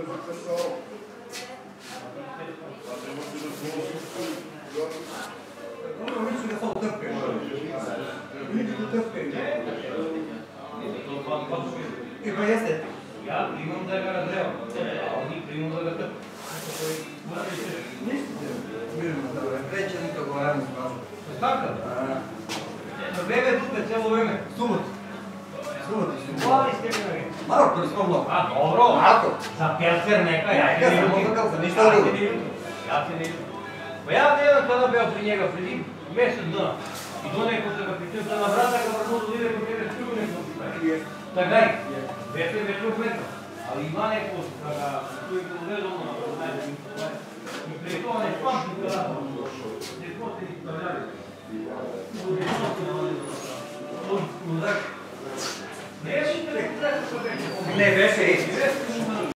Ono misli da samo trpe. Vidi da trpe. E pa jeste. Ja primam da ga razreo, a oni primam da ga trpe. Ništa te mirno, dobro. Preće nikako radno spražu. Tako? Bebe dupe cijelo vreme. Subot. Subot. Hvali ste mi na vi. Malo, to je skomno. A dobro. Ako? Za pelcer neka, ja te ne ljutim. Ništa drugo. Ja te ne ljutim. Pa ja nemam kada bio pri njega, predi mjesec dana. I do neko se ga pitao, da na vrata ga vrlo do ide kod tebe strugu neko pitao. Така и, вече е вече опитно. Ali ima neko koji je redovno i prije toga ne pamti kada ne postoji stavljali. Ne, ne, ne,